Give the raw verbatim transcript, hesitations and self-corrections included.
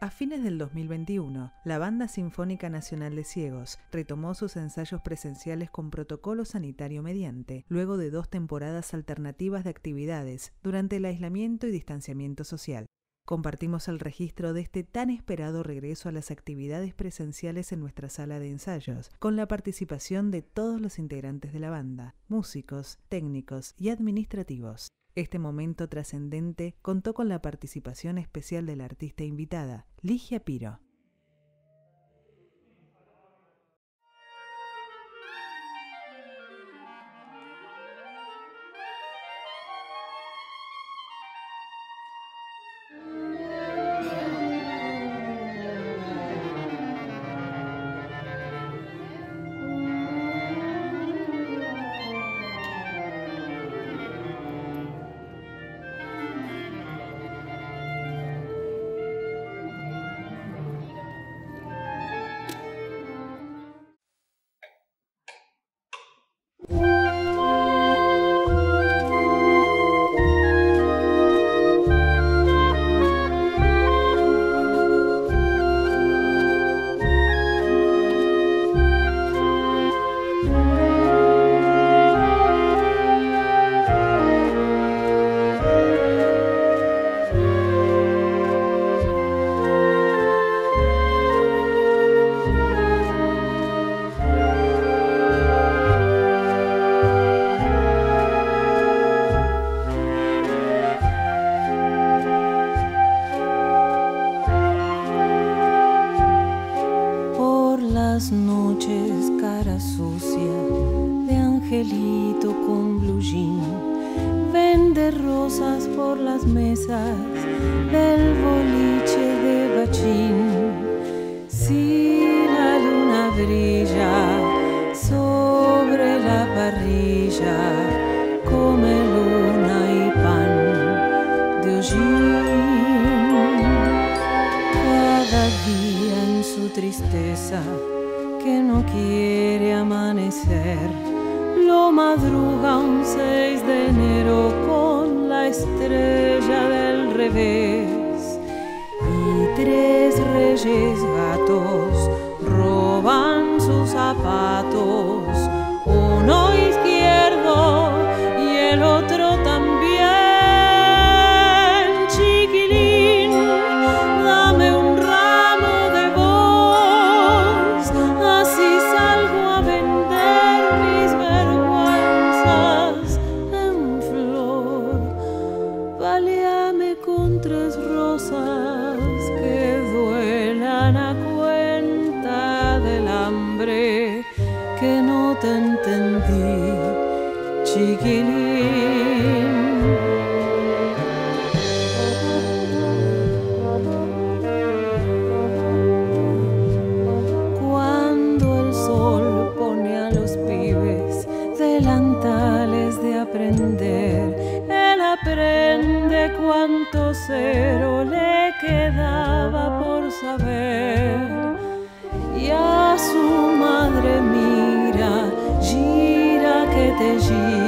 A fines del dos mil veintiuno, la Banda Sinfónica Nacional de Ciegos retomó sus ensayos presenciales con protocolo sanitario mediante, luego de dos temporadas alternativas de actividades durante el aislamiento y distanciamiento social. Compartimos el registro de este tan esperado regreso a las actividades presenciales en nuestra sala de ensayos, con la participación de todos los integrantes de la banda, músicos, técnicos y administrativos. Este momento trascendente contó con la participación especial de la artista invitada, Ligia Piro. Las noches, cara sucia de angelito con blue jean, vende rosas por las mesas del boliche de Bachín. Si la luna brilla sobre la parrilla, come luna y pan de hollín. Cada día en su tristeza que no quiere amanecer, lo madruga un seis de enero con la estrella del revés. Y tres reyes gatos roban sus zapatos, uno izquierdo y el otro también. Chiquilín, dame un con tres rosas que duelan a cuenta del hambre que no te entendí, chiquilín. Cuando el sol pone a los pibes delantales de aprender, él aprende cuánto cero le quedaba por saber. Y a su madre mira, gira que te gira.